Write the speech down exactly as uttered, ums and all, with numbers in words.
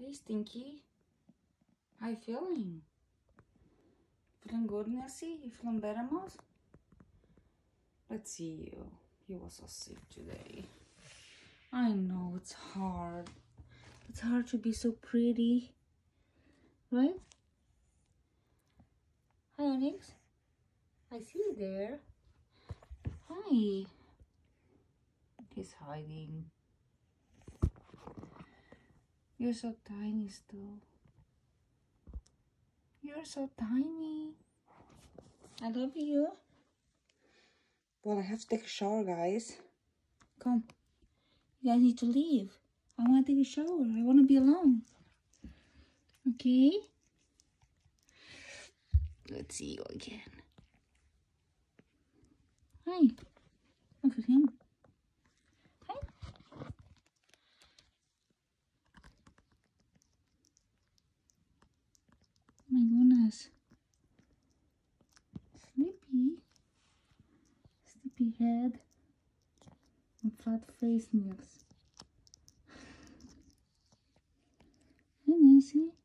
Hey, Stinky. How you feeling? Feeling good, Nilsy? You feeling better, Mouse? Let's see you. You were so sick today. I know, it's hard. It's hard to be so pretty. Right? Hi, Onyx. I see you there. Hi. He's hiding. You're so tiny still. You're so tiny. I love you. Well, I have to take a shower, guys. Come. You guys need to leave. I want to take a shower. I want to be alone. Okay? Let's see you again. Hi. Look at him. Hi. My goodness. Sleepy. Sleepy head. And flat face nails. Hi, Nancy.